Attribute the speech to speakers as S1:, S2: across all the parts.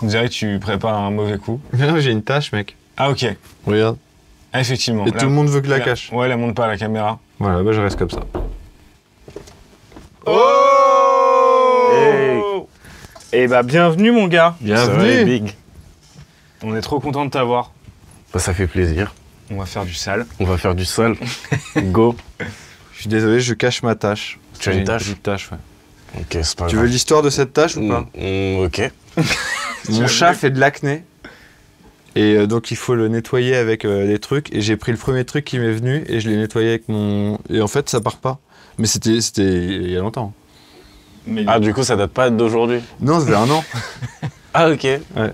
S1: On dirait que tu prépares un mauvais coup.
S2: Non, j'ai une tâche, mec.
S1: Ah, ok.
S2: Regarde.
S1: Ah, effectivement.
S2: Et tout le monde veut que la cache.
S1: Ouais, la montre pas à la caméra.
S2: Voilà, bah je reste comme ça.
S1: Oh
S3: Hey. Eh bah, bienvenue, mon gars.
S2: Bienvenue.
S3: Big.
S1: On est trop content de t'avoir.
S3: Bah, ça fait plaisir.
S1: On va faire du sale.
S3: On va faire du sale. Go.
S2: Je suis désolé, je cache ma tâche.
S3: Tu as
S1: J'ai
S3: une tâche?
S1: petite tâche, ouais.
S3: Ok, c'est pas
S2: Tu veux
S3: grave.
S2: l'histoire de cette tâche ou pas?
S3: Ok.
S2: Mon chat fait de l'acné. Et donc il faut le nettoyer avec des trucs. Et j'ai pris le premier truc qui m'est venu et je l'ai nettoyé avec mon... Et en fait, ça part pas. Mais c'était il y a longtemps.
S1: Mais
S3: Ah, du coup, ça date pas d'aujourd'hui?
S2: Non, ça fait 1 an.
S3: Ah, ok.
S2: Ouais.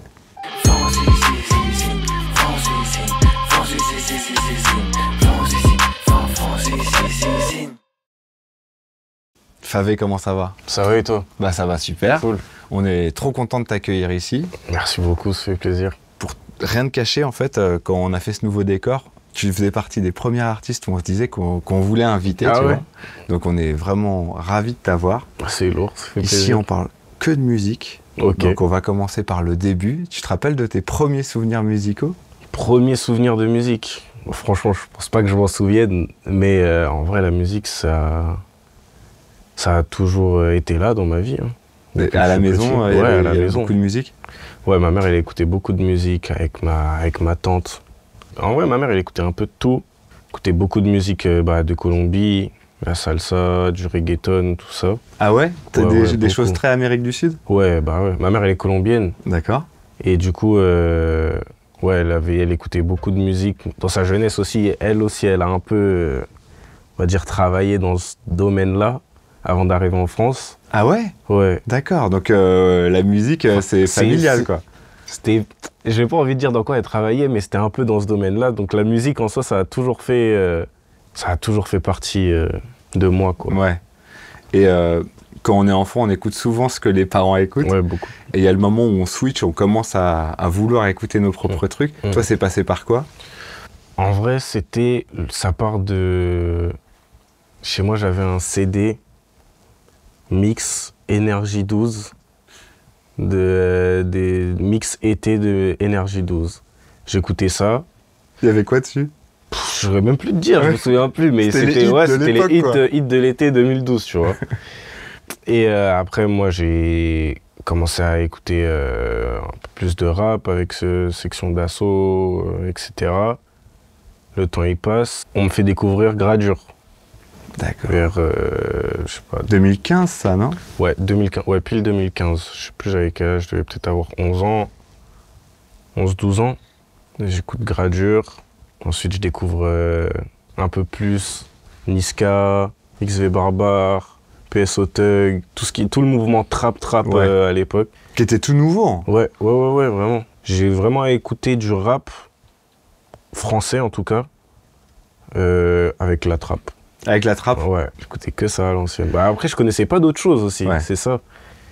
S2: Favé, comment ça va?
S3: Ça va et toi?
S2: Bah ça va super.
S3: Cool.
S2: On est trop content de t'accueillir ici.
S3: Merci beaucoup, ça fait plaisir.
S2: Pour rien te cacher, en fait, quand on a fait ce nouveau décor, tu faisais partie des premiers artistes où on se disait qu'on voulait inviter,
S3: Ah
S2: tu
S3: ouais?
S2: vois. Donc on est vraiment ravis de t'avoir.
S3: C'est lourd, ça fait
S2: Ici,
S3: plaisir.
S2: on parle que de musique.
S3: Ok.
S2: Donc on va commencer par le début. Tu te rappelles de tes premiers souvenirs musicaux?
S3: Premier souvenir de musique. Bon, franchement, je pense pas que je m'en souvienne, mais en vrai, la musique, ça a toujours été là dans ma vie. Hein. Depuis
S2: À
S3: que
S2: la
S3: je suis
S2: maison,
S3: petit.
S2: il y
S3: Ouais, à
S2: avait
S3: la maison.
S2: beaucoup de musique.
S3: Ouais, ma mère, elle écoutait beaucoup de musique avec ma tante. En vrai, ma mère, elle écoutait un peu de tout. Elle écoutait beaucoup de musique de Colombie, la salsa, du reggaeton, tout ça.
S2: Ah ouais? T'as
S3: Ouais, ouais,
S2: des choses
S3: beaucoup.
S2: très Amérique du Sud?
S3: Ouais, bah ouais. Ma mère, elle est colombienne.
S2: D'accord.
S3: Et du coup, ouais, elle écoutait beaucoup de musique. Dans sa jeunesse aussi, elle a un peu, on va dire, travaillé dans ce domaine-là avant d'arriver en France.
S2: Ah ouais?
S3: Ouais.
S2: D'accord. Donc la musique, c'est familial, quoi.
S3: C'était, j'ai pas envie de dire dans quoi elle travaillait, mais c'était un peu dans ce domaine-là. Donc la musique en soi, ça a toujours fait partie de moi, quoi.
S2: Ouais. Et quand on est enfant, on écoute souvent ce que les parents écoutent.
S3: Ouais, beaucoup.
S2: Et il y a le moment où on switch, on commence à vouloir écouter nos propres trucs.
S3: Mmh.
S2: Toi, c'est passé par quoi?
S3: En vrai, ça part de... Chez moi, j'avais un CD mix Énergie 12, des mix été de Énergie 12. J'écoutais ça.
S2: Il y avait quoi dessus?
S3: Je saurais même plus te dire, je me souviens plus, mais
S2: C'était les
S3: c'était
S2: hits
S3: ouais,
S2: de
S3: c'était
S2: l'époque,
S3: les
S2: quoi.
S3: hits de l'été 2012, tu vois. Et après, moi, j'ai commencé à écouter un peu plus de rap avec Section d'Assaut, etc. Le temps y passe. On me fait découvrir Gradure.
S2: D'accord.
S3: Vers, je sais pas,
S2: 2015, ça, non?
S3: ouais, 2015, ouais, pile 2015. Je sais plus j'avais quel âge, je devais peut-être avoir 11 ans, 11-12 ans. Et j'écoute Gradure. Ensuite, je découvre un peu plus Niska, XV Barbare, PSO Thug, tout le mouvement trap
S2: Ouais.
S3: à l'époque.
S2: Qui était tout nouveau. Hein.
S3: Ouais, vraiment. J'ai vraiment écouté du rap français en tout cas, avec la trappe.
S2: Avec la trappe.
S3: Ouais, j'écoutais que ça à l'ancienne. Bah, après, je connaissais pas d'autres choses aussi,
S2: Ouais.
S3: c'est ça.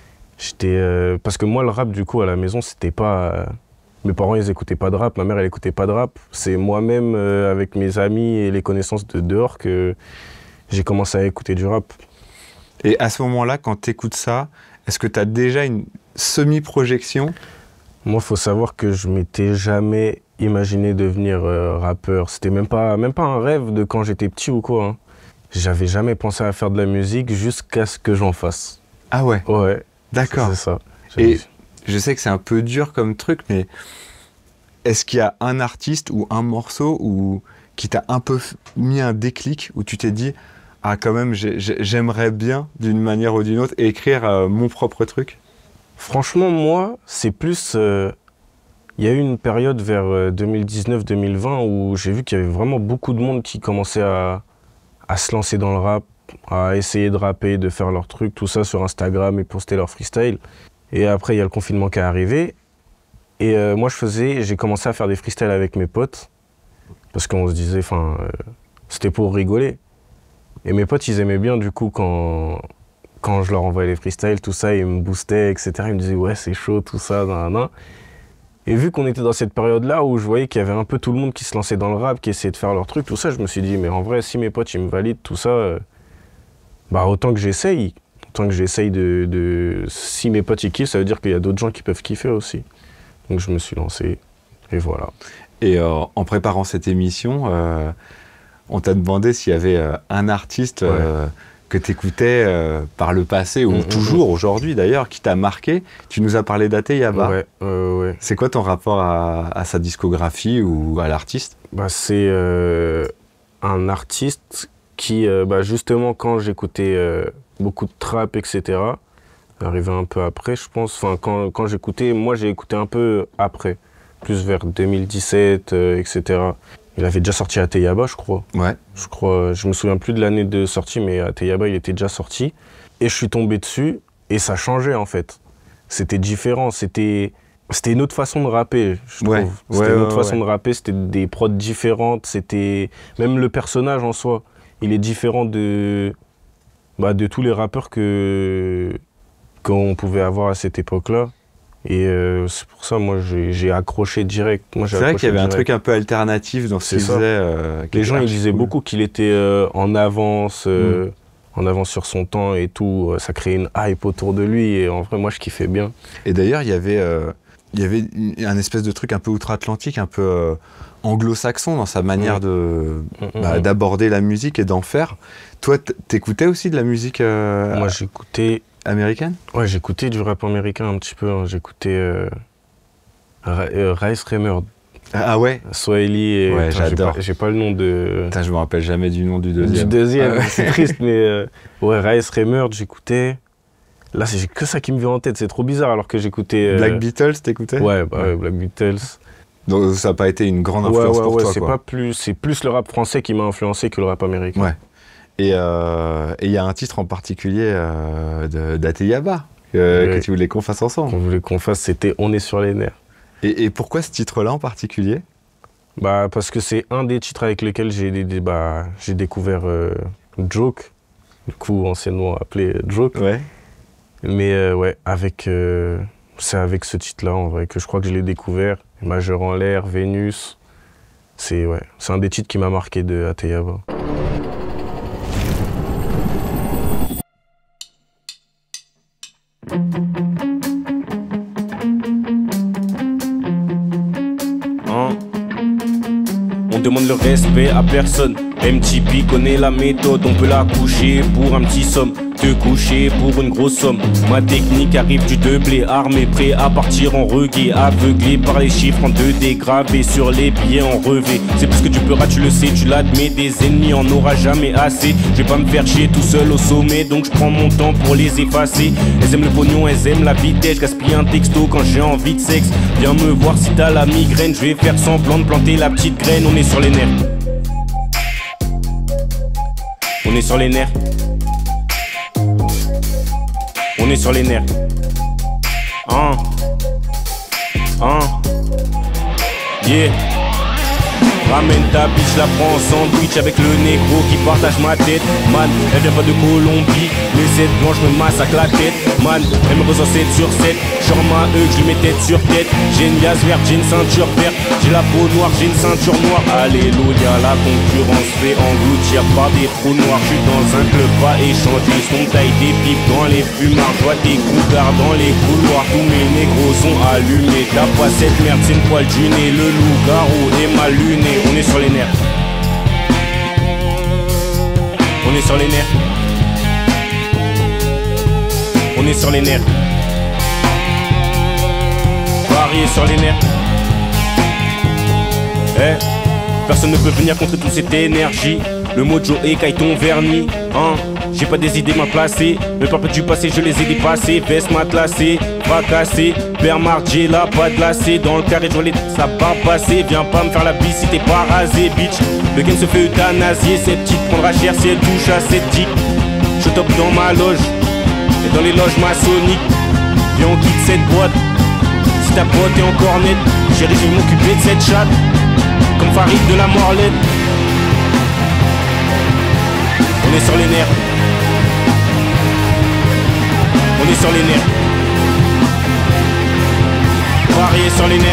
S3: Parce que moi, le rap, du coup, à la maison, c'était pas... Mes parents, ils écoutaient pas de rap, ma mère, elle écoutait pas de rap. C'est moi-même, avec mes amis et les connaissances de dehors, que j'ai commencé à écouter du rap.
S2: Et à ce moment-là, quand tu écoutes ça, est-ce que tu as déjà une semi-projection?
S3: Moi, faut savoir que je m'étais jamais imaginé devenir rappeur. C'était même pas un rêve de quand j'étais petit ou quoi. Hein. J'avais jamais pensé à faire de la musique jusqu'à ce que j'en fasse.
S2: Ah ouais,
S3: Ouais.
S2: d'accord.
S3: C'est ça.
S2: Et je sais que c'est un peu dur comme truc, mais est-ce qu'il y a un artiste ou un morceau qui t'a un peu mis un déclic, où tu t'es dit « Ah, quand même, j'aimerais bien, d'une manière ou d'une autre, écrire mon propre truc »
S3: Franchement, moi, c'est plus... Il y a eu une période vers 2019-2020 où j'ai vu qu'il y avait vraiment beaucoup de monde qui commençait à se lancer dans le rap, à essayer de rapper, de faire leurs trucs, tout ça sur Instagram et poster leur freestyle. Et après, il y a le confinement qui est arrivé. Et moi, j'ai commencé à faire des freestyles avec mes potes. Parce qu'on se disait, c'était pour rigoler. Et mes potes, ils aimaient bien, du coup, quand je leur envoyais les freestyles, tout ça, ils me boostaient, etc. Ils me disaient, ouais, c'est chaud, tout ça, nan. Et vu qu'on était dans cette période-là où je voyais qu'il y avait un peu tout le monde qui se lançait dans le rap, qui essayait de faire leur truc, tout ça, je me suis dit, mais en vrai, si mes potes, ils me valident tout ça, autant que j'essaye. Tant que j'essaye Si mes potes y kiffent, ça veut dire qu'il y a d'autres gens qui peuvent kiffer aussi. Donc je me suis lancé, et voilà.
S2: Et en préparant cette émission, on t'a demandé s'il y avait un artiste que tu écoutais par le passé, ou toujours aujourd'hui d'ailleurs, qui t'a marqué. Tu nous as parlé d'Ate Yaba.
S3: Ouais.
S2: C'est quoi ton rapport à sa discographie ou à l'artiste?
S3: C'est un artiste qui, justement, quand j'écoutais beaucoup de trap, etc., arrivé un peu après, je pense. Enfin, quand j'écoutais, moi j'ai écouté un peu après, plus vers 2017, etc. Il avait déjà sorti Ate Yaba, je crois.
S2: Ouais.
S3: Je me souviens plus de l'année de sortie, mais Ate Yaba, il était déjà sorti. Et je suis tombé dessus, et ça changeait en fait. C'était différent, c'était une autre façon de rapper, je trouve. C'était une autre façon de rapper, c'était des prods différentes, c'était... Même le personnage en soi, il est différent de tous les rappeurs qu'on pouvait avoir à cette époque-là. Et c'est pour ça, moi, j'ai accroché direct.
S2: C'est vrai qu'il y avait un truc un peu alternatif dans ce qu'il faisait.
S3: Les gens, ils disaient beaucoup qu'il était en avance sur son temps et tout. Ça créait une hype autour de lui. Et en vrai, moi, je kiffais bien.
S2: Et d'ailleurs, il y avait un espèce de truc un peu outre-Atlantique, un peu anglo-saxon dans sa manière d'aborder la musique et d'en faire. Toi, t'écoutais aussi de la musique
S3: moi, j'écoutais...
S2: américaine?
S3: Ouais, j'écoutais du rap américain un petit peu. Hein. J'écoutais Rice Raymond.
S2: Ah ouais?
S3: Swahili et...
S2: Ouais, j'adore.
S3: J'ai pas le nom de...
S2: Putain, je me rappelle jamais du nom du deuxième.
S3: C'est triste, mais... Rice Raymond, j'écoutais... Là, c'est que ça qui me vient en tête. C'est trop bizarre alors que j'écoutais...
S2: Black Beatles, t'écoutais?
S3: Ouais, Black Beatles.
S2: Donc ça n'a pas été une grande influence pour toi, quoi.
S3: C'est plus le rap français qui m'a influencé que le rap américain. Ouais.
S2: Et il y a un titre en particulier d'Ate Yaba que tu voulais qu'on fasse ensemble.
S3: Qu'on voulait qu'on fasse, c'était On est sur les nerfs.
S2: Et pourquoi ce titre-là en particulier?
S3: Parce que c'est un des titres avec lesquels j'ai découvert Joke, du coup anciennement appelé Joke. Ouais. Mais c'est avec ce titre-là en vrai que je crois que je l'ai découvert. Majeur en l'air, Vénus. C'est un des titres qui m'a marqué de Ate Yaba. On demande le respect à personne. MTP connaît la méthode, on peut la coucher pour un petit somme, te coucher pour une grosse somme. Ma technique arrive du doublé, armé, prêt à partir en reggae, aveuglé par les chiffres en 2D, gravé sur les billets en revêt. C'est plus que tu peux tu le sais, tu l'admets, des ennemis en aura jamais assez. Je vais pas me faire chier tout seul au sommet, donc je prends mon temps pour les effacer. Elles aiment le pognon, elles aiment la vitesse, je gaspille un texto quand j'ai envie de sexe. Viens me voir si t'as la migraine, je vais faire semblant de planter la petite graine. On est sur les nerfs. On est sur les nerfs. On est sur les nerfs. Yeah. Ramène ta bitch, la prends en sandwich avec le négro qui partage ma tête. Man, elle vient pas de Colombie, mais cette blanche me massacre la tête. Man, elle me ressort 7 sur 7. Genre ma je lui mets tête sur tête. J'ai une liasse verte, j'ai une ceinture verte. J'ai la peau noire, j'ai une ceinture noire. Alléluia, la concurrence fait engloutir par des trous noirs. Je suis dans un club pas échanger son taille des pipes dans les fumards. Je vois des cougards dans les couloirs. Tous mes négros sont allumés. T'as pas cette merde, c'est une poêle du nez. Le loup-garou est mal luné. On est sur les nerfs. On est sur les nerfs. On est sur les nerfs. Varié sur les nerfs. Personne ne peut venir contre toute cette énergie. Le mojo écaille ton vernis. J'ai pas des idées mal placées. Le peuple du passé, je les ai dépassés. Veste matelassée, fracassée. Bernard, j'ai la pas glacée. Dans le carré, je vois ça va passer. Viens pas me faire la bise si t'es pas rasé, bitch. Le game se fait euthanasier. Cette petite prendra cher si elle touche à cette dick. Je top dans ma loge et dans les loges maçonniques. Viens, on quitte cette boîte. Si ta pote est encore nette, chérie, je vais m'occuper de cette chatte. Comme Farid de la Morlaine. On est sur les nerfs. On est sur les nerfs. Varié sur les nerfs.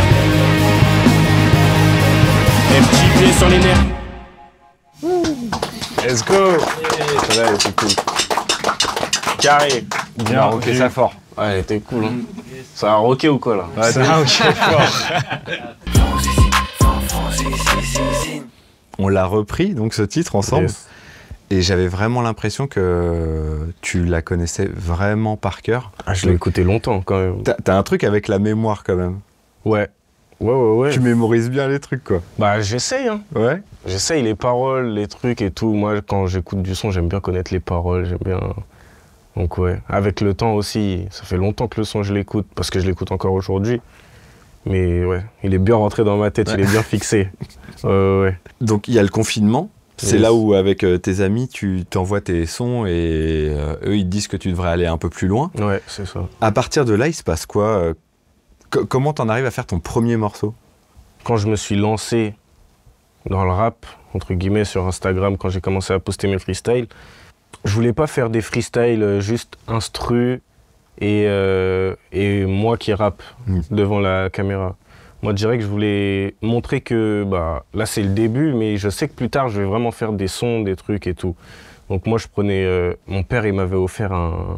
S3: FTP sur les nerfs.
S2: Let's go.
S3: Ouais, c'est cool. Carré.
S2: On a rocké ça fort.
S3: Ouais, elle était cool. Hein. Ça a rocké ou quoi là?
S2: Ouais,
S1: Ça a rocké fort.
S2: On l'a repris, donc ce titre ensemble.
S3: Yes.
S2: Et j'avais vraiment l'impression que tu la connaissais vraiment par cœur.
S3: Ah, je l'ai écouté longtemps quand même.
S2: T'as un truc avec la mémoire quand même.
S3: Ouais. Ouais.
S2: Tu mémorises bien les trucs quoi.
S3: Bah j'essaye, hein.
S2: Ouais.
S3: J'essaye les paroles, les trucs et tout. Moi, quand j'écoute du son, j'aime bien connaître les paroles, j'aime bien... Donc ouais, avec le temps aussi, ça fait longtemps que le son, je l'écoute, parce que je l'écoute encore aujourd'hui. Mais ouais, il est bien rentré dans ma tête, il est bien fixé. Ouais.
S2: Donc il y a le confinement. C'est
S3: Yes.
S2: là où avec tes amis, tu t'envoies tes sons et eux ils te disent que tu devrais aller un peu plus loin.
S3: Ouais, c'est ça.
S2: À partir de là, il se passe quoi comment t'en arrives à faire ton premier morceau?
S3: Quand je me suis lancé dans le rap, entre guillemets, sur Instagram, quand j'ai commencé à poster mes freestyles, je voulais pas faire des freestyles juste instru et moi qui rappe devant la caméra. Moi, je dirais que je voulais montrer que bah, là, c'est le début, mais je sais que plus tard, je vais vraiment faire des sons, des trucs et tout. Donc moi, je prenais... mon père, il m'avait offert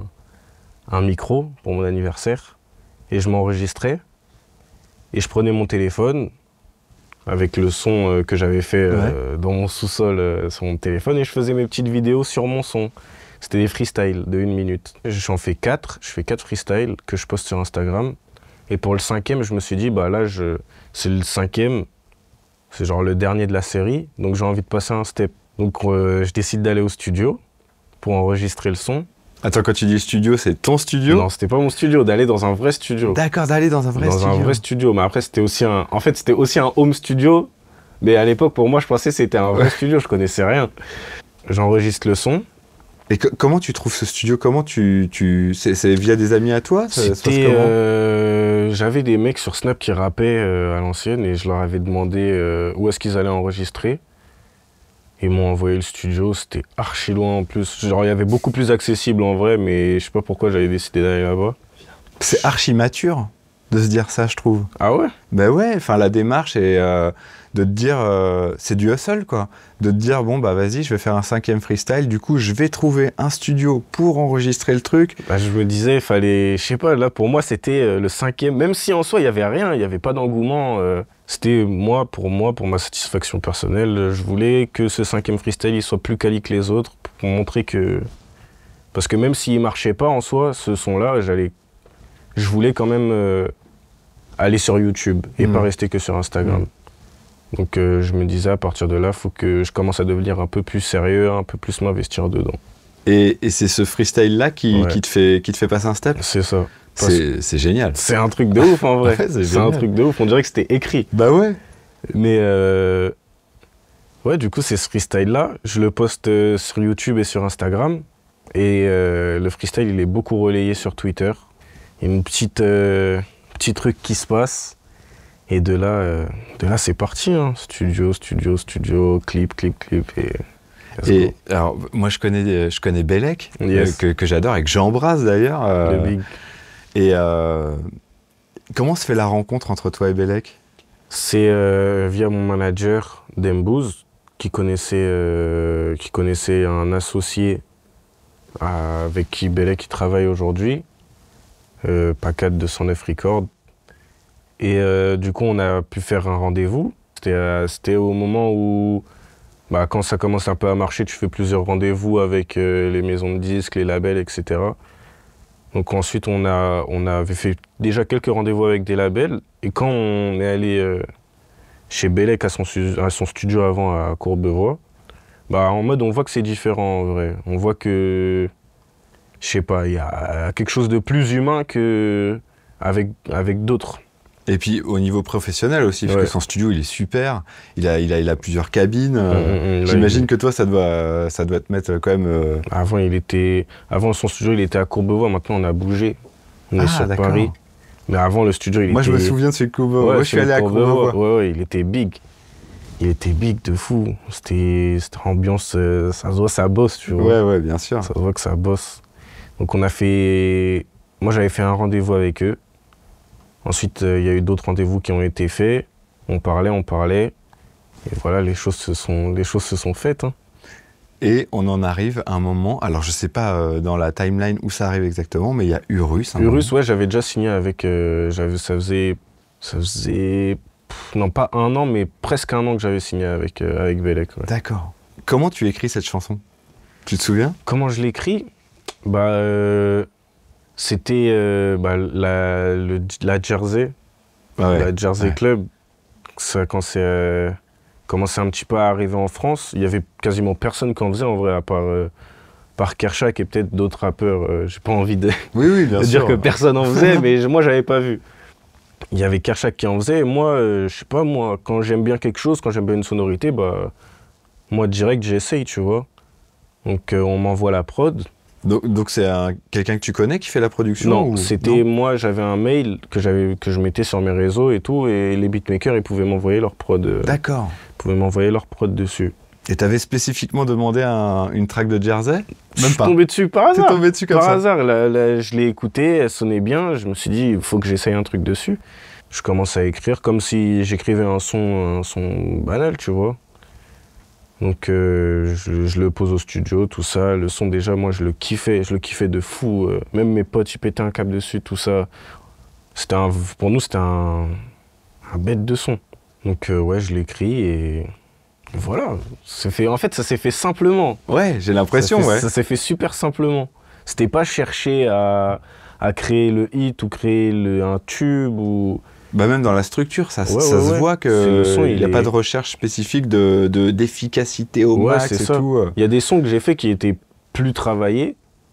S3: un micro pour mon anniversaire et je m'enregistrais. Et je prenais mon téléphone avec le son que j'avais fait dans mon sous-sol sur mon téléphone et je faisais mes petites vidéos sur mon son. C'était des freestyles de 1 minute. J'en fais 4, je fais 4 freestyles que je poste sur Instagram. Et pour le 5e, je me suis dit, bah là, c'est le 5e, c'est genre le dernier de la série, donc j'ai envie de passer un step. Donc je décide d'aller au studio pour enregistrer le son.
S2: Attends, quand tu dis studio, c'est ton studio?
S3: Non, c'était pas mon studio, d'aller dans un vrai studio.
S2: D'accord, d'aller dans un vrai studio.
S3: Dans un vrai studio, mais après c'était aussi un... En fait, c'était aussi un home studio, mais à l'époque, pour moi, je pensais que c'était un vrai studio, je connaissais rien. J'enregistre le son.
S2: Et comment tu trouves ce studio? Comment c'est via des amis à toi? Ça se passe comment?
S3: J'avais des mecs sur Snap qui rappaient à l'ancienne et je leur avais demandé où est-ce qu'ils allaient enregistrer. Ils m'ont envoyé le studio, c'était archi loin en plus. Genre, il y avait beaucoup plus accessible en vrai, mais je sais pas pourquoi j'avais décidé d'aller là-bas.
S2: C'est archi mature de se dire ça, je trouve.
S3: Ah ouais?
S2: Ben ouais, enfin la démarche est de te dire, c'est du hustle quoi. De te dire, bon bah vas-y, je vais faire un 5e freestyle, du coup je vais trouver un studio pour enregistrer le truc.
S3: Bah, je me disais, il fallait, je sais pas, là pour moi c'était le 5e, même si en soi il y avait rien, il y avait pas d'engouement. C'était pour ma satisfaction personnelle, je voulais que ce 5e freestyle il soit plus quali que les autres pour montrer que... Parce que même s'il marchait pas en soi, ce son-là, je voulais quand même aller sur YouTube et pas rester que sur Instagram. Donc je me disais à partir de là, il faut que je commence à devenir un peu plus sérieux, un peu plus m'investir dedans.
S2: Et c'est ce freestyle-là qui te fait passer un step?
S3: C'est ça.
S2: C'est génial.
S3: C'est un truc de ouf en vrai.
S2: Ouais,
S3: c'est un truc de ouf, on dirait que c'était écrit.
S2: Bah ouais.
S3: Mais ouais, du coup, c'est ce freestyle-là. Je le poste sur YouTube et sur Instagram. Et le freestyle, il est beaucoup relayé sur Twitter. Il y a une petit truc qui se passe. Et de là c'est parti. Hein. Studio, clip.
S2: Et alors, moi, je connais Bellec,
S3: Yes.
S2: que j'adore et que j'embrasse d'ailleurs.
S3: Le big.
S2: Et comment se fait la rencontre entre toi et Bellec?
S3: C'est via mon manager, Dembouz, qui connaissait un associé avec qui Bellec travaille aujourd'hui, Pacat 209 Records. Et du coup, on a pu faire un rendez-vous. C'était au moment où, quand ça commence un peu à marcher, tu fais plusieurs rendez-vous avec les maisons de disques, les labels, etc. Donc ensuite, on avait fait déjà quelques rendez-vous avec des labels. Et quand on est allé chez Bellec à son studio avant à Courbevoie, en mode, on voit que c'est différent en vrai. On voit que, je sais pas, il y a quelque chose de plus humain qu'avec d'autres.
S2: Et puis au niveau professionnel aussi, parce que son studio il est super, il a plusieurs cabines. J'imagine que toi ça doit te mettre quand même.
S3: Avant son studio il était à Courbevoie, maintenant on a bougé. On est sur
S2: d'accord.
S3: Paris. Mais avant le studio il était.
S2: Moi je me souviens de celui de Courbevoie. Moi je suis allé à Courbevoie.
S3: Ouais, il était big. Il était big de fou. C'était ambiance, ça se voit ça bosse, tu vois.
S2: Ouais, bien sûr.
S3: Ça se voit que ça bosse. Donc moi j'avais fait un rendez-vous avec eux. Ensuite, il y a eu d'autres rendez-vous qui ont été faits. On parlait. Et voilà, les choses se sont faites. Hein.
S2: Et on en arrive à un moment, alors je sais pas dans la timeline où ça arrive exactement, mais il y a Urus.
S3: Urus, ouais, j'avais déjà signé avec... ça faisait non pas un an, mais presque un an que j'avais signé avec Bellec. Ouais.
S2: D'accord. Comment tu écris cette chanson? Tu te souviens?
S3: Comment je l'écris? C'était la Jersey. La Jersey Club. Ça, quand c'est commençait un petit peu à arriver en France, il y avait quasiment personne qui en faisait en vrai, à part Kershak et peut-être d'autres rappeurs. J'ai pas envie de,
S2: oui, bien
S3: de
S2: sûr.
S3: dire que personne en faisait, mais moi j'avais pas vu. Il y avait Kershak qui en faisait, et moi, je sais pas, moi, quand j'aime bien quelque chose, quand j'aime bien une sonorité, moi direct j'essaye, tu vois. Donc on m'envoie la prod.
S2: Donc c'est quelqu'un que tu connais qui fait la production?
S3: Non, c'était moi, j'avais un mail que je mettais sur mes réseaux et tout, et les beatmakers, ils pouvaient m'envoyer leur prod.
S2: D'accord.
S3: Ils pouvaient m'envoyer leur prod dessus.
S2: Et t'avais spécifiquement demandé une track de Jersey? Même
S3: je suis
S2: pas.
S3: tombé dessus par hasard.
S2: T'es tombé dessus comme
S3: par
S2: ça?
S3: hasard, je l'ai écoutée, elle sonnait bien, je me suis dit, il faut que j'essaye un truc dessus. Je commence à écrire comme si j'écrivais un son banal, tu vois. Donc je le pose au studio, tout ça. Le son déjà, moi je le kiffais de fou. Même mes potes, ils pétaient un câble dessus, tout ça. Pour nous, c'était un bête de son. Donc ouais, je l'écris et voilà. En fait, ça s'est fait simplement.
S2: Ouais, j'ai l'impression, ouais.
S3: Ça s'est fait super simplement. C'était pas chercher à créer le hit ou créer un tube ou...
S2: Même dans la structure, ça
S3: se
S2: voit qu'il n'y a pas de recherche spécifique d'efficacité au max et tout.
S3: Il y a des sons que j'ai fait qui étaient plus travaillés.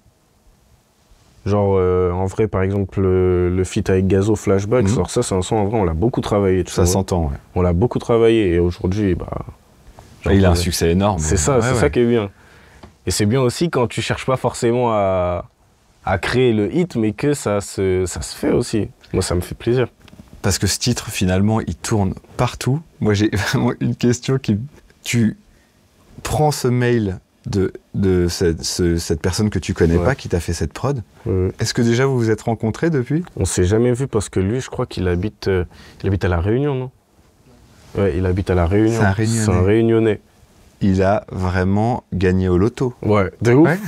S3: Genre, en vrai, par exemple, le feat avec Gazo, Flashback, ça c'est un son, en vrai, on l'a beaucoup travaillé.
S2: Ça s'entend, ouais.
S3: On l'a beaucoup travaillé et aujourd'hui,
S2: il a un succès énorme.
S3: C'est ça, ça qui est bien. Et c'est bien aussi quand tu cherches pas forcément à créer le hit, mais que ça se fait aussi. Moi, ça me fait plaisir.
S2: Parce que ce titre, finalement, il tourne partout. Moi, j'ai vraiment une question tu prends ce mail de cette personne que tu connais pas, qui t'a fait cette prod. Est-ce que déjà vous vous êtes rencontrés depuis?
S3: On s'est jamais vu parce que lui, je crois qu'il habite à La Réunion, non? Ouais, il habite à La Réunion. C'est un Réunionnais.
S2: Il a vraiment gagné au loto.
S3: Ouais, de ouf. Ouais.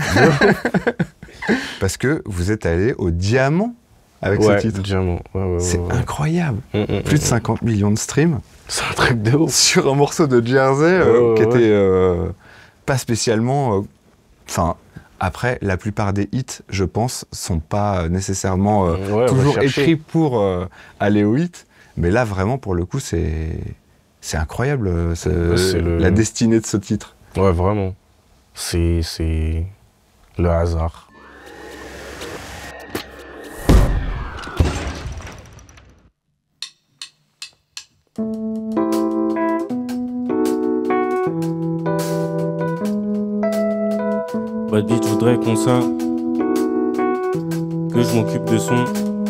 S2: Parce que vous êtes allé au diamant avec ce titre.
S3: Diamant.
S2: C'est incroyable. Plus de 50 millions de streams.
S3: C'est un truc de ouf.
S2: Sur un morceau de Jersey qui était pas spécialement... après, la plupart des hits, je pense, sont pas nécessairement toujours écrits pour aller au hit. Mais là, vraiment, pour le coup, c'est incroyable, la destinée de ce titre.
S3: Ouais, vraiment. C'est le hasard.
S4: Bad bitch voudrait qu'on ça, que je m'occupe de son.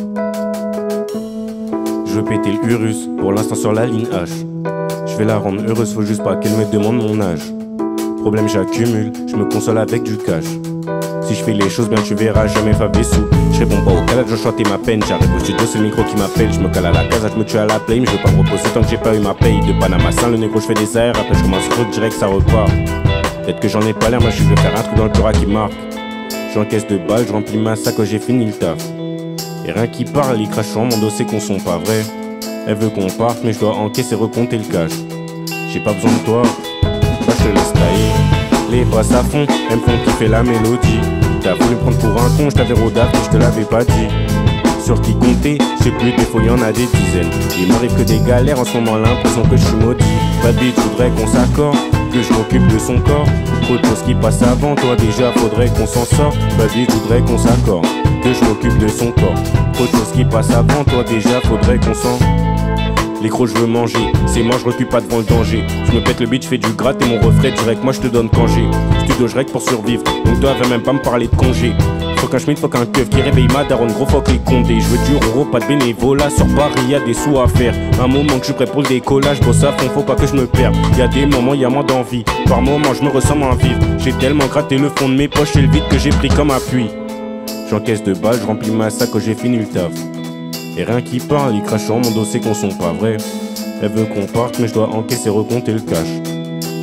S4: Je veux péter le Urus, pour l'instant sur la ligne H. Je vais la rendre heureuse, faut juste pas qu'elle me demande mon âge. Problème j'accumule, je me console avec du cash. Si je fais les choses bien tu verras jamais favé sous. Je réponds pas au calage, je chantais ma peine. J'arrive au studio, c'est le micro qui m'appelle. Je me cale à la casa, je me tue à la play. Mais je veux pas me reposer tant que j'ai pas eu ma paye. De Panama Saint, le négro je fais des airs. Après je commence trop direct, ça repart. Peut-être que j'en ai pas l'air, moi je veux faire un truc dans le pura qui marque. J'encaisse de balles, je remplis ma sac quand j'ai fini le taf. Et rien qui parle, il crache sur mon dos, c'est qu'on sont pas vrai. Elle veut qu'on parte, mais je dois encaisser, recompter le cash. J'ai pas besoin de toi, bah je te laisse tailler. Les basses à fond, elles me font kiffer la mélodie. T'as voulu me prendre pour un con, je t'avais rodaf, mais je te l'avais pas dit. Sur qui compter, je sais plus, des fois y'en a des dizaines. Il m'arrive que des galères, en ce moment l'impression que je suis maudit. Bad bitch, voudrais qu'on s'accorde, que je m'occupe de son corps. Trop de choses qui passent avant, toi déjà faudrait qu'on s'en sorte. Bad bitch, voudrais qu'on s'accorde, que je m'occupe de son corps. Trop de choses qui passent avant, toi déjà faudrait qu'on s'en... Les gros je veux manger, c'est moi je recule pas devant le danger. Je me pète le beat, je fais du gratte et mon refrain direct, moi je te donne congé. Studio je règle pour survivre, donc toi viens même pas me parler de congé. Faut qu'un schmitt, faut qu'un keuf qui réveille ma daronne, gros fuck les condés. Je veux du euro, pas de bénévolat, sur Paris y'a des sous à faire. Un moment que je suis prêt pour le décollage, bosse à fond, faut pas que je me perde. Y'a des moments, y'a moins d'envie, par moments je me ressens moins vivre. J'ai tellement gratté le fond de mes poches et le vide que j'ai pris comme appui. J'encaisse de balles, je remplis ma sac quand j'ai fini le taf. Et rien qui parle, il crache sur mon dos, c'est qu'on sont pas vrais. Elle veut qu'on parte, mais je dois encaisser, recompter le cash.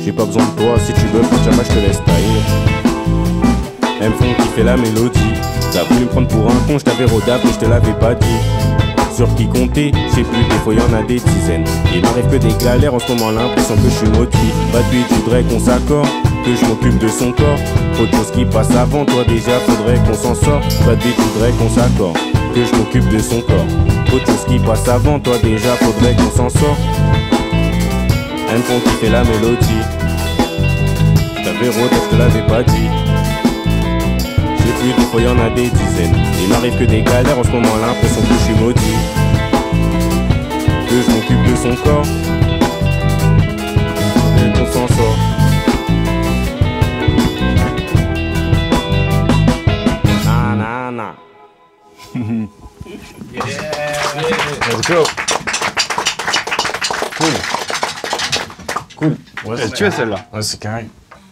S4: J'ai pas besoin de toi, si tu veux partir, bah je te laisse tailler. Elles me font kiffer la mélodie. T'as voulu me prendre pour un con, je t'avais rodap mais je te l'avais pas dit. Sur qui compter, je sais plus, des fois y'en a des dizaines. Il m'arrive que des galères, en ce moment l'impression que je suis maudit. Pas de lui, tu voudrais qu'on s'accorde, que je m'occupe de son corps. Trop de choses qui passent avant, toi déjà faudrait qu'on s'en sorte. Pas de lui, tu voudrais qu'on s'accorde, que je m'occupe de son corps. Trop de choses qui passent avant, toi déjà faudrait qu'on s'en sorte. Elles me font kiffer la mélodie. T'avais rodé, je te l'avais pas dit. J'ai plus, des fois y'en a des dizaines. Il m'arrive que des galères, en ce moment l'impression que je suis maudit. Que je m'occupe de son corps et qu'on s'en sort. Na na na.
S1: Let's go. Cool.
S3: Ouais,
S1: Tu as celle-là.
S3: Ouais, c'est carré.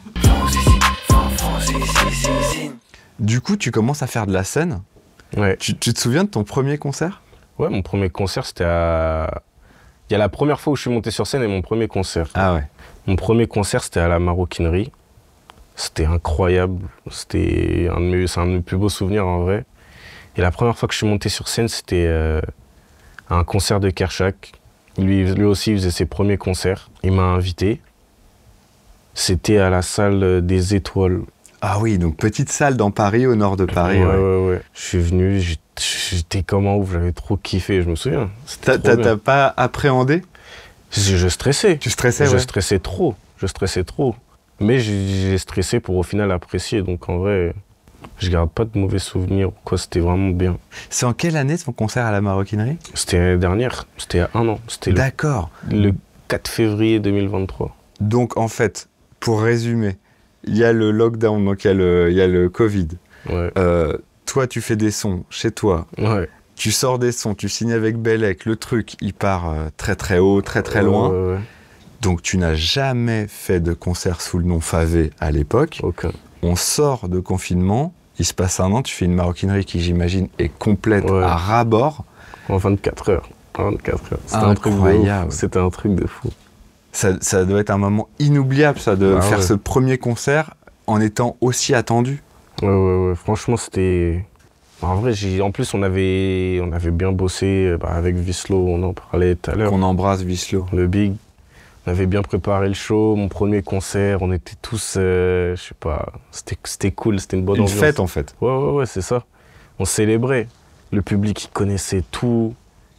S2: Du coup, tu commences à faire de la scène.
S3: Ouais.
S2: Tu te souviens de ton premier concert?
S3: Ouais, mon premier concert, c'était à... Il y a la première fois où je suis monté sur scène et mon premier concert.
S2: Ah ouais.
S3: Mon premier concert, c'était à la Maroquinerie. C'était incroyable. C'est un de mes plus beaux souvenirs, en vrai. Et la première fois que je suis monté sur scène, c'était à un concert de Kershak. Lui aussi, il faisait ses premiers concerts. Il m'a invité. C'était à la salle des Étoiles.
S2: Ah oui, donc petite salle dans Paris, au nord de Paris.
S3: Ouais. Je suis venu, j'étais comme un ouf, j'avais trop kiffé, je me souviens.
S2: T'as pas appréhendé?
S3: Je stressais.
S2: Tu stressais,
S3: Je
S2: ouais.
S3: stressais trop. Mais j'ai stressé pour au final apprécier. Donc en vrai, je garde pas de mauvais souvenirs. Quoi, c'était vraiment bien.
S2: C'est en quelle année ton concert à la Maroquinerie?
S3: C'était l'année dernière. C'était il y a 1 an. C'était
S2: D'accord.
S3: le 4 février 2023.
S2: Donc en fait, pour résumer, il y a le lockdown, donc il y a le Covid.
S3: Ouais.
S2: Toi, tu fais des sons chez toi.
S3: Ouais.
S2: Tu sors des sons, tu signes avec Bellec. Le truc, il part très très haut, très très loin.
S3: Ouais.
S2: Donc tu n'as jamais fait de concert sous le nom Favé à l'époque.
S3: Aucun.
S2: On sort de confinement, il se passe 1 an, tu fais une Maroquinerie qui, j'imagine, est complète
S3: Ouais.
S2: à ras-bord.
S3: En 24 heures. C'était
S2: Incroyable.
S3: C'était un truc de fou.
S2: Ça doit être un moment inoubliable, ça, de
S3: Ah
S2: faire
S3: ouais.
S2: ce premier concert en étant aussi attendu.
S3: Ouais. Franchement, c'était... En vrai, en plus, on avait bien bossé avec Vislo, on en parlait tout à l'heure.
S2: Qu'on embrasse Vislo.
S3: Le Big. On avait bien préparé le show, mon premier concert, on était tous, je sais pas, c'était cool, c'était une bonne
S2: Une
S3: ambiance.
S2: fête, en fait.
S3: Ouais, c'est ça. On célébrait. Le public, il connaissait tout.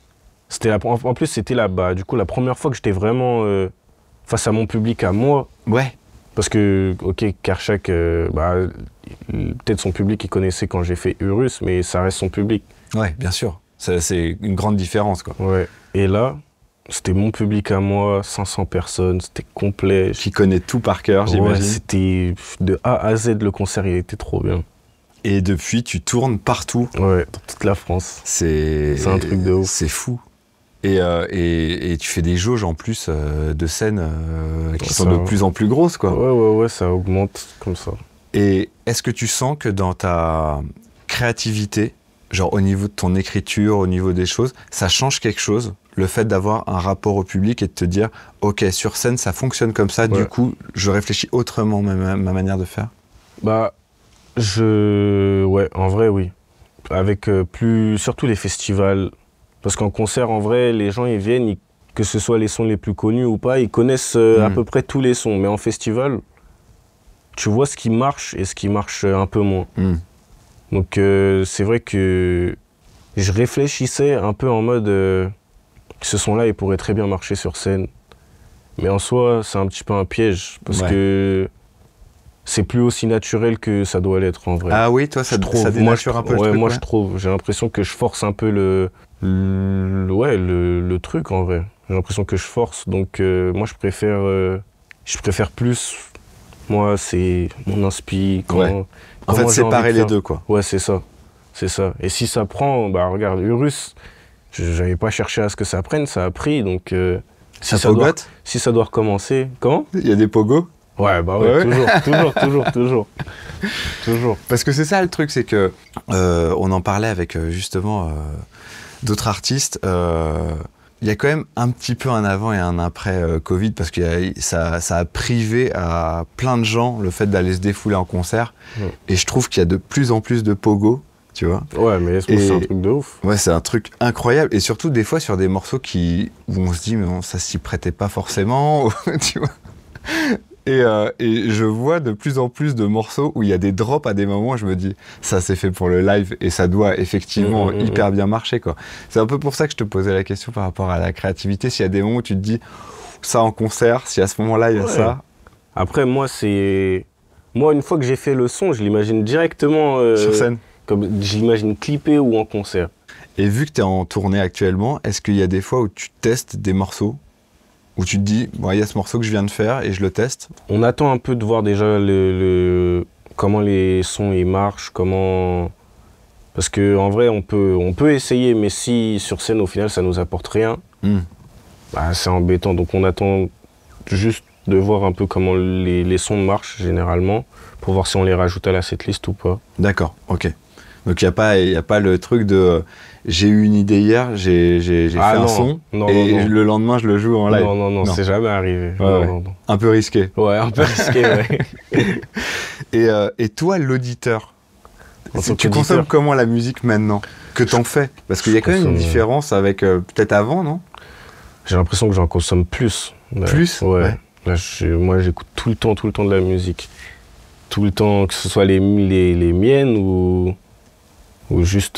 S3: En plus, c'était là-bas. Du coup, la première fois que j'étais vraiment face à mon public, à moi.
S2: Ouais.
S3: Parce que, ok, Kershak, peut-être son public, il connaissait quand j'ai fait Urus, mais ça reste son public.
S2: Ouais, bien sûr. C'est une grande différence, quoi.
S3: Ouais. Et là, c'était mon public à moi, 500 personnes, c'était complet.
S2: Qui connaît tout par cœur, j'imagine.
S3: Ouais, c'était de A à Z, le concert, il était trop bien.
S2: Et depuis, tu tournes partout.
S3: Ouais, dans toute la France. C'est un truc de ouf.
S2: C'est fou. Et tu fais des jauges en plus de scènes qui sont de plus en plus grosses, quoi.
S3: Ouais, ça augmente comme ça.
S2: Et est-ce que tu sens que dans ta créativité, genre au niveau de ton écriture, au niveau des choses, ça change quelque chose? Le fait d'avoir un rapport au public et de te dire, ok, sur scène, ça fonctionne comme ça,
S3: Ouais.
S2: du coup, je réfléchis autrement ma manière de faire.
S3: Ouais, en vrai, oui. Avec surtout les festivals. Parce qu'en concert, en vrai, les gens, ils viennent, que ce soit les sons les plus connus ou pas, ils connaissent à peu près tous les sons. Mais en festival, tu vois ce qui marche et ce qui marche un peu moins. Donc, c'est vrai que je réfléchissais un peu en mode, ce son-là, il pourrait très bien marcher sur scène. Mais en soi, c'est un petit peu un piège. Parce que c'est plus aussi naturel que ça doit l'être, en vrai.
S2: Ah oui, toi, ça dénature un peu le truc.
S3: Moi, je trouve. J'ai l'impression que je force un peu le truc, en vrai. J'ai l'impression que je force. Donc, moi, je préfère plus. Moi, c'est mon inspi.
S2: En fait, séparer les deux, quoi.
S3: Ouais, c'est ça. C'est ça. Et si ça prend, regarde, Urus, j'avais pas cherché à ce que ça prenne, ça a pris. Donc, si ça doit recommencer. Comment?
S2: Il y a des pogos?
S3: Ouais, toujours.
S2: Parce que c'est ça le truc, c'est que on en parlait avec justement d'autres artistes. Il il y a quand même un petit peu un avant et un après Covid, parce que ça a privé à plein de gens le fait d'aller se défouler en concert. Et je trouve qu'il y a de plus en plus de pogo, tu vois.
S3: Ouais, mais c'est un truc de ouf.
S2: Ouais, c'est un truc incroyable. Et surtout, des fois, sur des morceaux où on se dit, mais bon, ça s'y prêtait pas forcément, tu vois. Et je vois de plus en plus de morceaux où il y a des drops à des moments où je me dis, ça c'est fait pour le live et ça doit effectivement hyper bien marcher, quoi. C'est un peu pour ça que je te posais la question par rapport à la créativité. S'il y a des moments où tu te dis, ça en concert, si à ce moment-là il y a ça.
S3: Après, moi, une fois que j'ai fait le son, je l'imagine directement
S2: sur scène.
S3: Comme je l'imagine clippé ou en concert.
S2: Et vu que tu es en tournée actuellement, est-ce qu'il y a des fois où tu testes des morceaux, où tu te dis, bon, il y a ce morceau que je viens de faire et je le teste?
S3: On attend un peu de voir déjà comment les sons ils marchent, parce qu'en vrai, on peut essayer, mais si sur scène, au final, ça nous apporte rien, bah, c'est embêtant. Donc on attend juste de voir un peu comment les sons marchent généralement, pour voir si on les rajoute à la setlist ou pas.
S2: D'accord, ok. Donc il n'y a pas le truc de j'ai eu une idée hier, j'ai fait un son et le lendemain je le joue en live.
S3: Non, c'est jamais arrivé.
S2: Non. Un peu risqué.
S3: Ouais, un peu risqué, ouais.
S2: Et toi, l'auditeur, tu consommes comment la musique maintenant que t'en fais? Parce qu'il y a quand même une différence avec peut-être avant, non?
S3: J'ai l'impression que j'en consomme plus.
S2: Plus?
S3: Ouais. Là, moi, j'écoute tout le temps de la musique. Tout le temps, que ce soit les miennes ou juste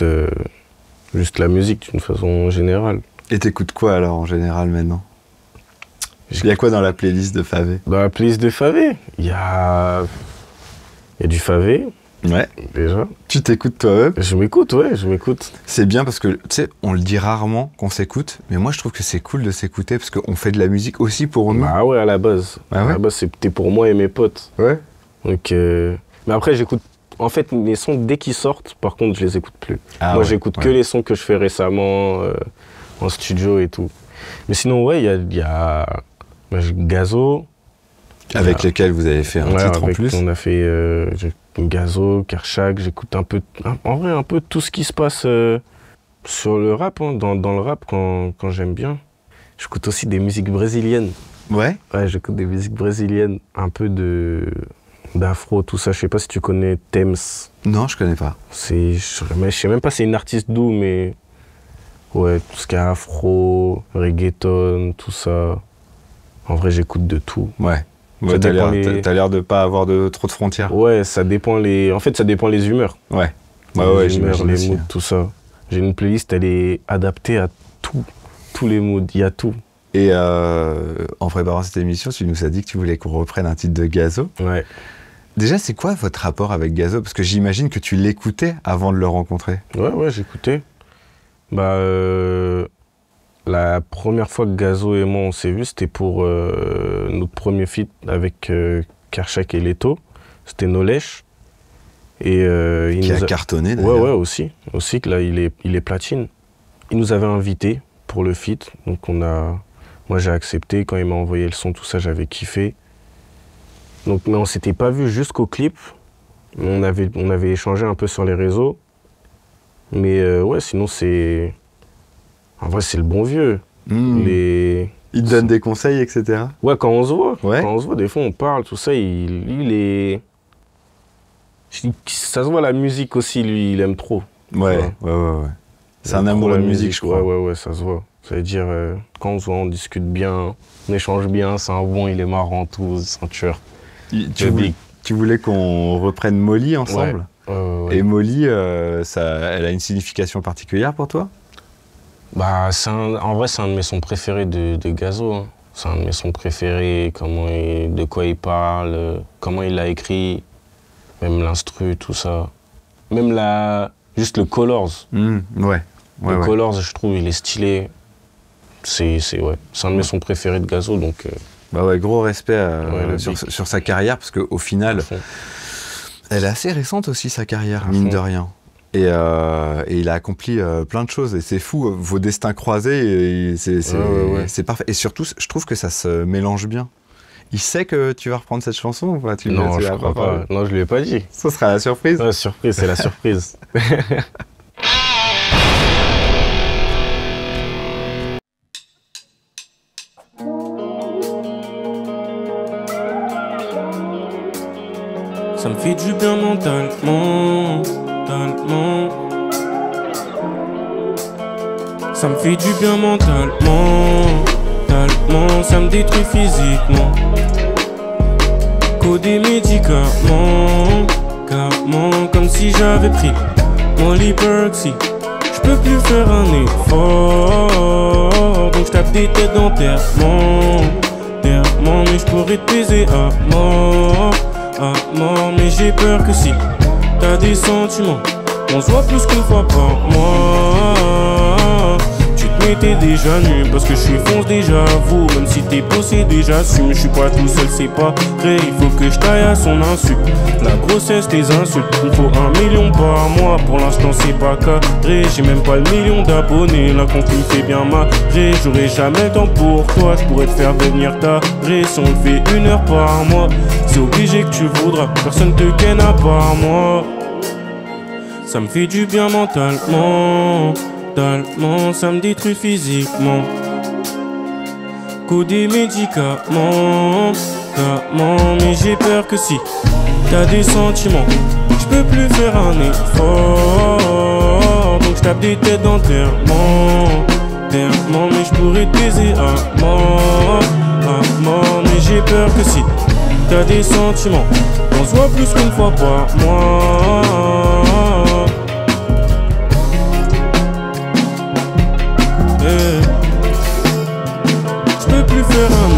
S3: la musique d'une façon générale.
S2: Et t'écoutes quoi alors en général maintenant? Il y a quoi dans la playlist de Favé?
S3: Dans la playlist de Favé, il y a du Favé.
S2: Ouais.
S3: Déjà.
S2: Tu t'écoutes toi-même?
S3: Je m'écoute.
S2: C'est bien parce que, tu sais, on le dit rarement qu'on s'écoute, mais moi je trouve que c'est cool de s'écouter parce qu'on fait de la musique aussi pour nous.
S3: Ah ouais, à la base.
S2: Ah ouais?
S3: À la base, c'était pour moi et mes potes.
S2: Ouais.
S3: Donc, mais après, j'écoute. En fait, les sons, dès qu'ils sortent, par contre, je les écoute plus. Moi, j'écoute que les sons que je fais récemment en studio et tout. Mais sinon, ouais, il y a Gazo.
S2: Avec lesquels vous avez fait un titre en plus.
S3: On a fait Gazo, Kershak. J'écoute un peu tout ce qui se passe sur le rap, hein, dans le rap quand j'aime bien. J'écoute aussi des musiques brésiliennes.
S2: Ouais?
S3: Ouais, j'écoute des musiques brésiliennes, un peu d'afro, tout ça. Je sais pas si tu connais Thames.
S2: Non, je connais pas.
S3: Je sais même pas si c'est une artiste d'où, mais ouais, tout ce qui est afro, reggaeton, tout ça. En vrai, j'écoute de tout.
S2: Ouais. T'as l'air de pas avoir trop de frontières.
S3: Ouais, ça dépend en fait, ça dépend les humeurs.
S2: Ouais.
S3: Ouais, j'imagine les moods, tout ça. J'ai une playlist, elle est adaptée à tous les moods, il y a tout.
S2: Et en préparant cette émission, tu nous as dit que tu voulais qu'on reprenne un titre de Gazo.
S3: Ouais.
S2: Déjà, c'est quoi votre rapport avec Gazo? Parce que j'imagine que tu l'écoutais avant de le rencontrer.
S3: Ouais, j'écoutais. Bah, la première fois que Gazo et moi on s'est vus, c'était pour notre premier feat avec Kershak et Leto. C'était Nolèche. Et
S2: qui a cartonné d'ailleurs.
S3: Ouais, aussi que là il est platine. Il nous avait invités pour le feat, donc moi j'ai accepté. Quand il m'a envoyé le son, tout ça, j'avais kiffé. Donc, mais on s'était pas vu jusqu'au clip. On avait échangé un peu sur les réseaux. Mais ouais, sinon c'est... En vrai, c'est le bon vieux.
S2: Il te donne des conseils, etc.
S3: Ouais, quand on se voit.
S2: Ouais.
S3: Quand on se voit, des fois, on parle, tout ça. Il est... Ça se voit, la musique aussi, lui, il aime trop.
S2: Ouais. C'est un amour de la musique, je crois.
S3: Ouais, ça se voit. Ça veut dire, quand on se voit, on discute bien, on échange bien, c'est un bon, il est marrant, tout, c'est un tueur.
S2: Tu voulais qu'on reprenne Molly ensemble?
S3: Ouais.
S2: Et Molly, elle a une signification particulière pour toi?
S3: Bah, en vrai, c'est un de mes sons préférés de Gazo. Hein. C'est un de mes sons préférés, de quoi il parle, comment il l'a écrit, même l'instru, tout ça. Même juste le Colors. Le Colors, je trouve, il est stylé. C'est un de mes sons préférés de Gazo, donc...
S2: Bah ouais, gros respect sur sa carrière, parce qu'au final, elle est assez récente aussi, sa carrière, mine de rien. Et il a accompli plein de choses, et c'est fou, vos destins croisés, c'est parfait. Et surtout, je trouve que ça se mélange bien. Il sait que tu vas reprendre cette chanson ou pas?
S3: Non, je crois pas. Non, je lui ai pas dit.
S2: Ça sera la surprise.
S3: La surprise, c'est la surprise.
S4: Ça me fait du bien mentalement, mentalement. Ça me fait du bien mentalement, mentalement. Ça me détruit physiquement. Des médicaments, carrément, comme si j'avais pris Molly Perksy. J'peux plus faire un effort, donc j'tape des têtes d'enterrement, mais j'pourrais te baiser à mort, mais j'ai peur que si t'as des sentiments, on se voit plus qu'une fois par mois. Tu te mettais déjà nu parce que je suis fonce déjà vous. Même si t'es possédé j'assume. Je suis pas tout seul c'est pas vrai. Il faut que je taille à son insu. La grossesse tes insultes. Il faut 1 million par mois. Pour l'instant c'est pas carré. J'ai même pas le million d'abonnés. La compte me fait bien marrer. J'aurai jamais le temps pour toi. Je pourrais te faire venir taré. Si on le fait 1 heure par mois, c'est obligé que tu voudras. Personne te ken à part moi. Ça me fait du bien mentalement. Ça me détruit physiquement. Des médicaments, mais j'ai peur que si t'as des sentiments, j'peux plus faire un effort. Donc j'tape des têtes d'enterrement, mais j'pourrais te baiser à mort, mais j'ai peur que si t'as des sentiments, on se voit plus qu'une fois par mois. J'peux plus faire un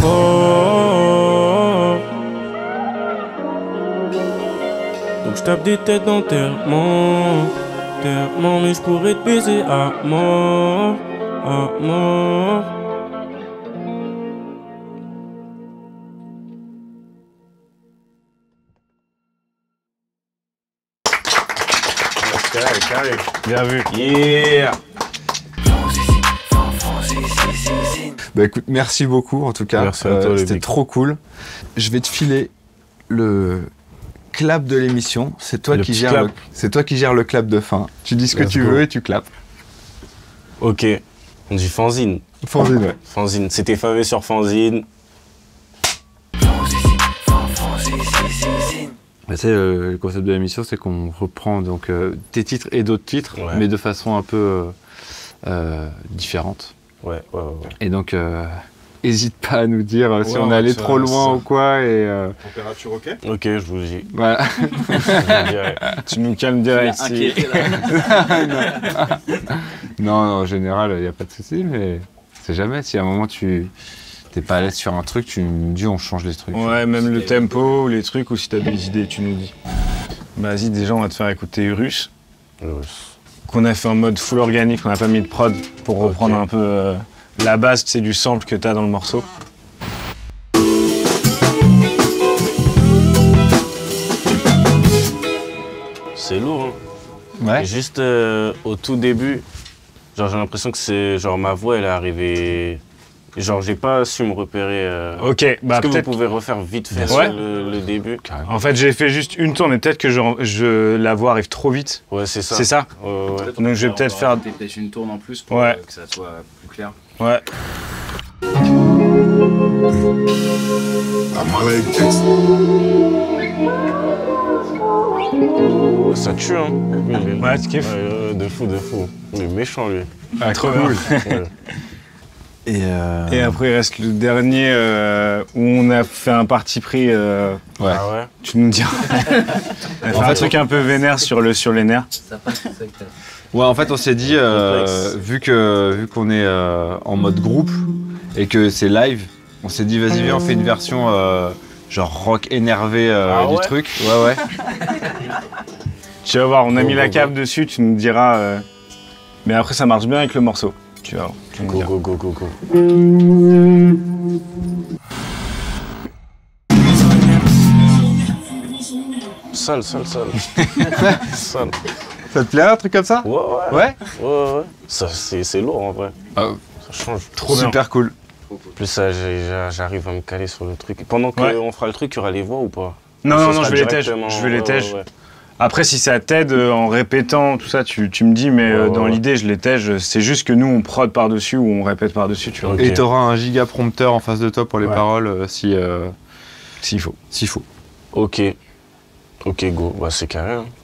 S4: effort. Donc j'tape des têtes d'enterrement, mais j'pourrais te baiser à mort,
S1: Carré. Bien vu.
S3: Yeah.
S2: Bah écoute, merci beaucoup en tout cas.
S3: Merci à toi,
S2: c'était trop cool. Je vais te filer le clap de l'émission. C'est toi qui gères le clap de fin. Tu dis ce que tu veux et tu clapes.
S3: Ok, on dit fanzine.
S2: Fanzine, ouais.
S3: Fanzine, c'était Favé sur fanzine.
S2: Bah, tu sais, le concept de l'émission, c'est qu'on reprend donc tes titres et d'autres titres,
S3: Ouais.
S2: mais de façon un peu différente.
S3: Ouais.
S2: Et donc, hésite pas à nous dire si
S1: Ouais,
S2: on
S1: on
S2: est allé
S1: va
S2: trop
S1: faire
S2: loin
S1: ça.
S2: ou quoi. Et
S1: Température ok.
S3: Ok, je vous le dis.
S2: voilà.
S3: Je vous le dirai.
S1: Tu nous calmes direct.
S2: Non, en général, il n'y a pas de souci, mais c'est jamais. Si à un moment tu t'es pas à l'aise sur un truc, tu nous dis on change les trucs.
S1: Ouais, même le tempo, les trucs, ou si t'as des idées, tu nous dis. Bah, vas-y, déjà, on va te faire écouter Urus, qu'on a fait en mode full organique, on n'a pas mis de prod pour reprendre un peu la base, c'est du sample que t'as dans le morceau.
S3: C'est lourd, hein.
S2: Ouais.
S3: Et juste au tout début, genre j'ai l'impression que c'est genre ma voix elle est arrivée. Genre j'ai pas su me repérer.
S1: Ok, bah
S3: Est-ce que vous
S1: peut-être.
S3: pouvez refaire vite fait
S1: Ouais.
S3: le début?
S1: En fait, j'ai fait juste une tourne et peut-être que la voix arrive trop vite.
S3: Ouais, c'est ça.
S1: C'est ça?
S3: Ouais.
S1: Donc je vais peut-être faire.
S5: Peut-être une tourne en plus pour
S1: Ouais.
S5: que ça soit plus clair.
S1: Ouais.
S3: Ça tue, hein. Lui, il est-
S1: Ouais, tu kiffes?
S3: Ouais, de fou. Il est méchant, lui.
S1: Ah, trop cool.
S3: Ouais.
S2: Et
S1: Et après, il reste le dernier où on a fait un parti pris.
S2: ouais.
S3: Ah ouais?
S1: Tu nous diras. On a fait un truc un peu vénère sur les nerfs.
S5: Ça passe, c'est ça que t'as.
S2: Ouais, en fait, on s'est dit,
S3: Complexe.
S2: vu qu'on est en mode groupe et que c'est live, on s'est dit, vas-y, viens, on fait une version genre rock énervé
S3: Ah
S2: du
S3: ouais
S2: truc. Ouais.
S1: Tu vas voir, on a
S3: Go,
S1: mis
S3: go,
S1: la
S3: go.
S1: cave dessus, tu nous diras. Mais après, ça marche bien avec le morceau. Tu vas voir. Tu nous diras.
S3: Go. Sale. Sale.
S2: Ça te plaît un truc comme ça?
S3: Ouais.
S2: Ouais.
S3: Ça, c'est lourd en vrai.
S2: Ah,
S3: Ça change.
S1: Trop bien.
S2: super cool.
S3: Plus ça, j'arrive à me caler sur le truc. Pendant qu'on
S1: Ouais.
S3: fera le truc, il y aura les voix ou pas?
S1: Non,
S3: Ça
S1: non,
S3: sera
S1: je vais les tèges.
S3: directement-
S1: Je vais les tèges.
S3: ouais.
S1: Après, si ça t'aide en répétant, tout ça, tu me dis, mais
S3: Ouais,
S1: dans
S3: ouais.
S1: l'idée, je les tège. C'est juste que nous, on prod par-dessus ou on répète par-dessus, tu vois.
S3: Ok.
S2: Et t'auras un giga prompteur en face de toi pour les
S1: Ouais.
S2: paroles s'il
S1: S'il faut.
S2: faut.
S3: Ok. Ok, go, bah c'est carré. Hein.